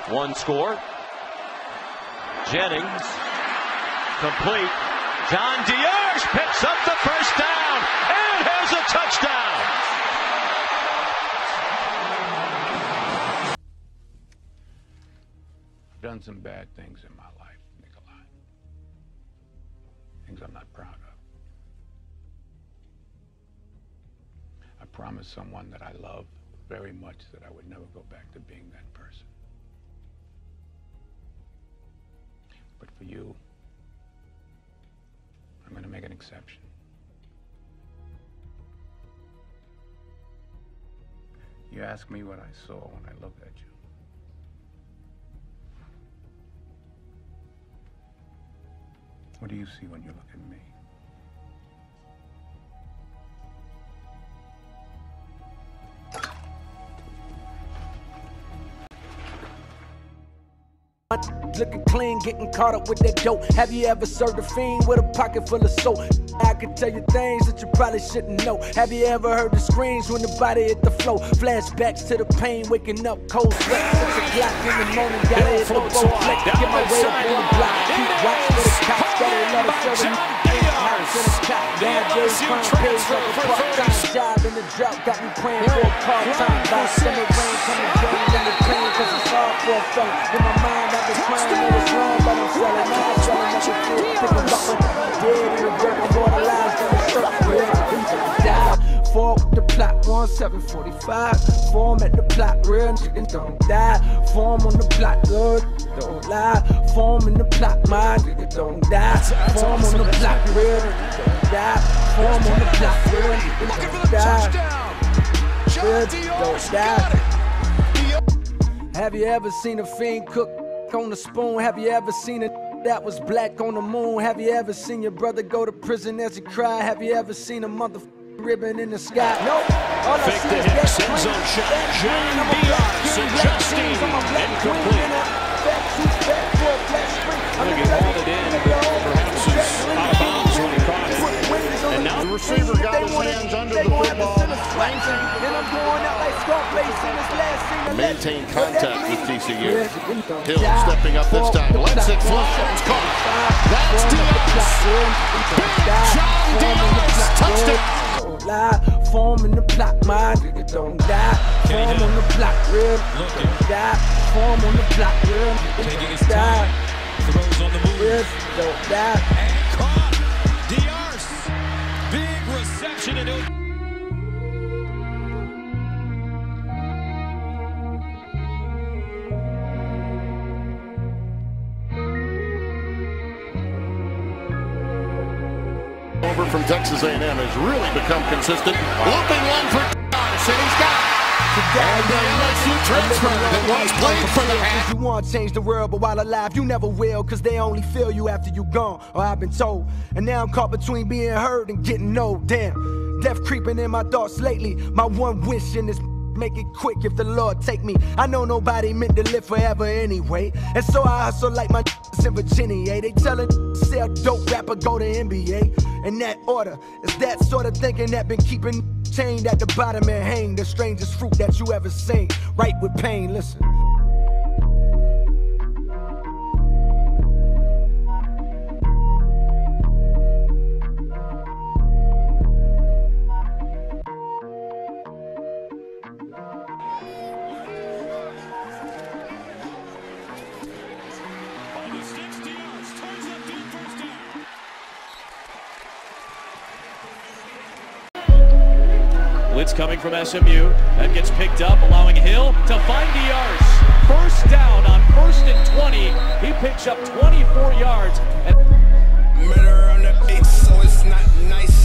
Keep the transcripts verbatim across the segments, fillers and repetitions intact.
One score. Jennings, complete. John Diarse picks up the first down and has a touchdown. I've done some bad things in my life, Nikolai. Things I'm not proud of. I promised someone that I love very much that I would never go back to being that person. But for you, I'm going to make an exception. You ask me what I saw when I looked at you. What do you see when you look at me? Looking clean, getting caught up with that dope. Have you ever served a fiend with a pocket full of soap? I could tell you things that you probably shouldn't know. Have you ever heard the screams when the body hit the floor? Flashbacks to the pain, waking up cold sweat. Six o'clock in the morning, gotta hit the boat. Get my way up on the block, keep watch for the cops. Gotta let us serve the house in the cop. Nowadays, crime pays like a part-time job in the drought. Got me praying for a part-time by summer rain, coming down in the pain, cause it's hard for a fella. In my mind, I've been crying, it was wrong, but I'm selling. Now I'm selling up the field, picking up with dead in the dirt. I'm immortalized in the circle. Die. Fall with the plot, one seven forty-five. Form at the plot, real nigga don't die. Form on the plot, good, don't lie. Form in the plot, my nigga don't die. Form on the plot, real nigga don't die. Form on the plot, real nigga don't die. Real don't die. Have you ever seen a fiend cook on the spoon? Have you ever seen it that was black on the moon? Have you ever seen your brother go to prison as he cried? Have you ever seen a motherfucking ribbon in the sky? Nope. All I Fake see the is Hicks that end zone green, shot. that John green. I'm a black Diarse king, and black Justine jeans. I'm a black queen incomplete. in a fat suit, fat for a black spring. I'm Look, the he hauled black it in, king, but nigga. perhaps he's out of bounds when he caught it. And now The receiver got his hands under the football. Then I'm going out like Scarface in his last scene. Maintain contact with T C U. Hill stepping up this time. Lets it fly. It's caught. That's Diarse. Big John Diarse. Touchdown. Form in the plot, my nigga don't die. Form on the plot, real nigga don't die. Form on the plot, real nigga don't die. Throws on the move. Real don't die. And caught. Diarse. Big reception and it. Over from Texas A and M has really become consistent. Looping one for Diarse, and he's got it. And the L S U transfer that once played for the Hawks. You want to change the world, but while alive, you never will, cause they only feel you after you gone, or I've been told. And now I'm caught between being heard and getting old. Damn, death creeping in my thoughts lately. My one wish in this make it quick if the Lord take me. I know nobody meant to live forever anyway, and so I hustle like my in Virginia. They tellin' sell dope rapper go to N B A. In that order, it's that sort of thinking that been keeping chained at the bottom and hang. The strangest fruit that you ever seen. Right with pain, listen. Blitz coming from S M U. That gets picked up, allowing Hill to find Diarse. First down on first and twenty. He picks up twenty-four yards. And murder on the beat, so it's not nice.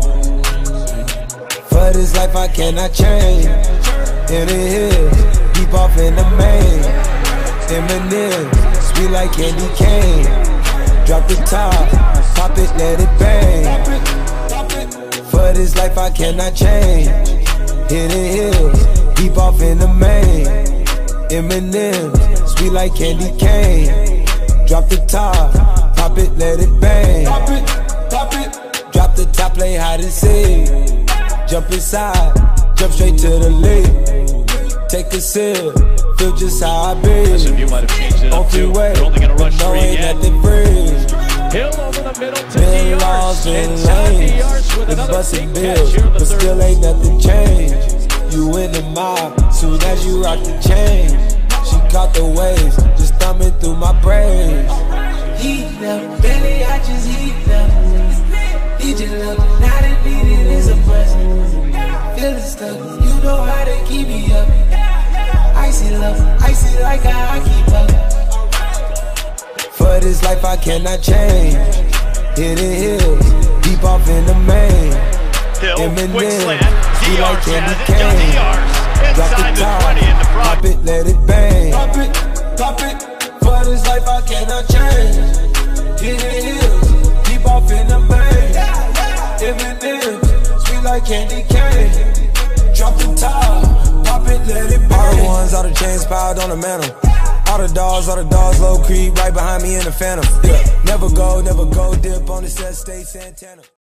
For this life I cannot change. In the hills, deep off in the main. Eminem, sweet like candy cane. Drop the top, pop it, let it bang. For this life I cannot change. Hit the hills, deep off in the main. Eminem, sweet like candy cane. Drop the top, pop it, let it bang. Pop it, pop it. Drop the top, play hide and seek. Jump inside, jump straight to the lead. Take a sip, feel just how I be. S M U might have changed it On up too. freeway, They're only going to rush no three ain't again. nothing free. Hill over the middle to Been Diarse. lost in And John lanes, Diarse with been another busting big catch bills, here in the but third. still ain't nothing changed. You in the mob, soon as you rock the chain. She caught the waves, just thumbing through my brains. Heat up, belly, I just heat up. He just look, not a needed is a bust. Feeling stuck, you know how to keep me up. Icy love, icy like how I keep up. For this life I cannot change. Hitting hills, deep off in the main. Hill, Eminem, quick slant. feel like Diarse candy has it. cane. Young Diarse Drop inside the the top, twenty in the front. pop it, let it bang. Pop it, pop it, for this life I cannot change. Hitting hills, deep off in the main. Eminem, sweet like candy cane. Drop the top, pop it, let it bang. All the ones, all the chains piled on the mantle. All the dogs, all the dogs, low creep, right behind me in the phantom. Yeah. Never go, never go, dip on the set, stay Santana.